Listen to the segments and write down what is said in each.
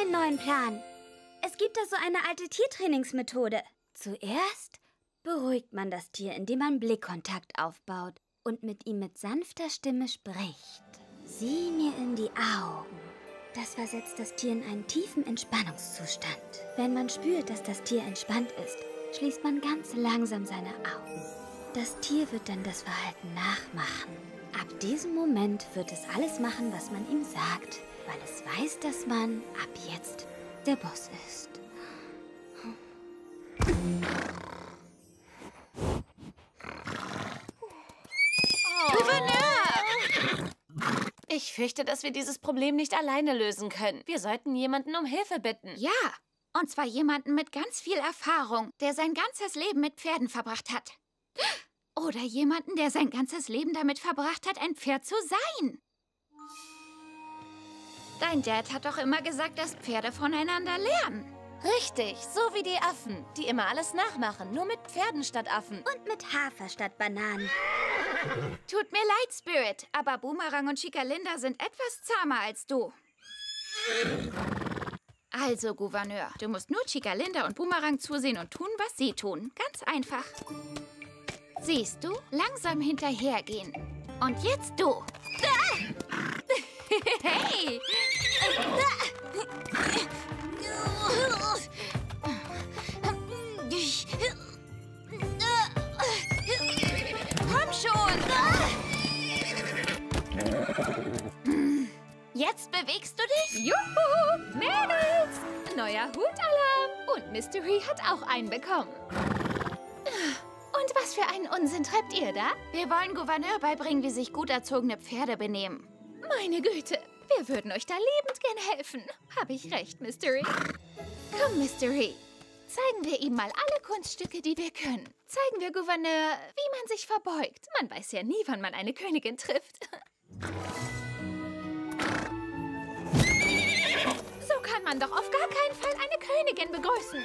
einen neuen Plan. Es gibt da so eine alte Tiertrainingsmethode. Zuerst beruhigt man das Tier, indem man Blickkontakt aufbaut und mit ihm mit sanfter Stimme spricht. Sieh mir in die Augen. Das versetzt das Tier in einen tiefen Entspannungszustand. Wenn man spürt, dass das Tier entspannt ist, schließt man ganz langsam seine Augen. Das Tier wird dann das Verhalten nachmachen. Ab diesem Moment wird es alles machen, was man ihm sagt, weil es weiß, dass man ab jetzt der Boss ist. Gouverneur! Ich fürchte, dass wir dieses Problem nicht alleine lösen können. Wir sollten jemanden um Hilfe bitten. Ja, und zwar jemanden mit ganz viel Erfahrung, der sein ganzes Leben mit Pferden verbracht hat. Oder jemanden, der sein ganzes Leben damit verbracht hat, ein Pferd zu sein. Dein Dad hat doch immer gesagt, dass Pferde voneinander lernen. Richtig, so wie die Affen, die immer alles nachmachen, nur mit Pferden statt Affen. Und mit Hafer statt Bananen. Tut mir leid, Spirit, aber Boomerang und Chicalinda sind etwas zahmer als du. Also, Gouverneur, du musst nur Chicalinda und Boomerang zusehen und tun, was sie tun. Ganz einfach. Siehst du? Langsam hinterhergehen. Und jetzt du. Hey! Komm schon! Jetzt bewegst du dich? Juhu! Mädels! Neuer Hutalarm! Und Mystery hat auch einen bekommen. Und was für einen Unsinn treibt ihr da? Wir wollen Gouverneur beibringen, wie sich gut erzogene Pferde benehmen. Meine Güte, wir würden euch da lebend gern helfen. Habe ich recht, Mystery? Komm, Mystery. Zeigen wir ihm mal alle Kunststücke, die wir können. Zeigen wir Gouverneur, wie man sich verbeugt. Man weiß ja nie, wann man eine Königin trifft. So kann man doch auf gar keinen Fall eine Königin begrüßen.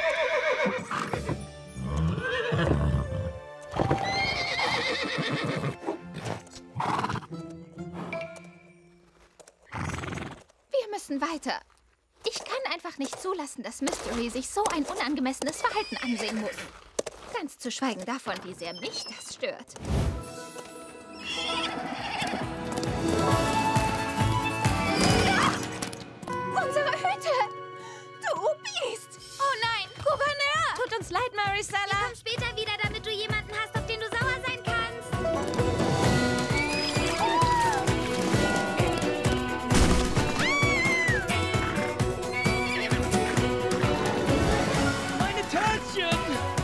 Wir müssen weiter. Ich kann einfach nicht zulassen, dass Mystery sich so ein unangemessenes Verhalten ansehen muss. Ganz zu schweigen davon, wie sehr mich das stört. Unsere Hüte! Du Biest! Oh nein, Gouverneur! Tut uns leid, Maricela. Komm später wieder, damit du jemanden hast, auf den du sauer sein kannst. Meine Törtchen!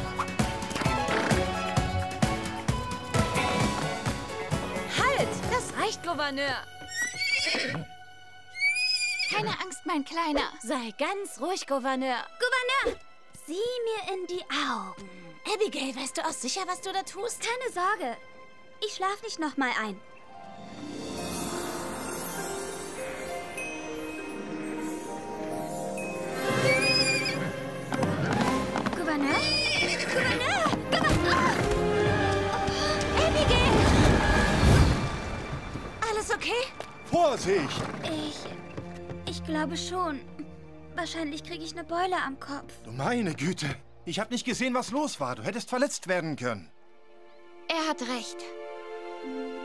Halt! Das reicht, Gouverneur. Keine Angst, mein Kleiner. Sei ganz ruhig, Gouverneur. Gouverneur, sieh mir in die Augen. Abigail, weißt du auch sicher, was du da tust? Keine Sorge, ich schlaf nicht nochmal ein. Gouverneur? Gouverneur! Gouverneur! Abigail! Alles okay? Vorsicht! Ich glaube schon. Wahrscheinlich kriege ich eine Beule am Kopf. Du meine Güte. Ich habe nicht gesehen, was los war. Du hättest verletzt werden können. Er hat recht.